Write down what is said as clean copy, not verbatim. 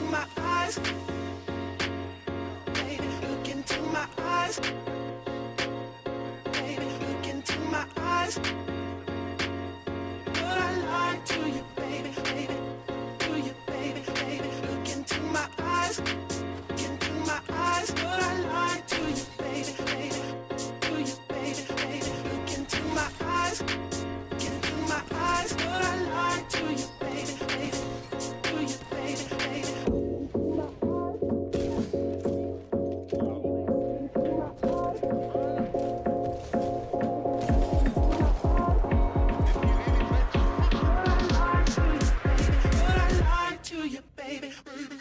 my eyes, baby, look into my eyes, baby, look into my eyes. Would I lie to you, baby, baby, to you, baby, baby, look into my eyes, look into my eyes. Would I lie to you, baby, baby, to you, baby, baby, look into my eyes, look into my eyes. Would I lie to you, baby, baby, to you, baby, baby. Would I lie to you, baby, baby?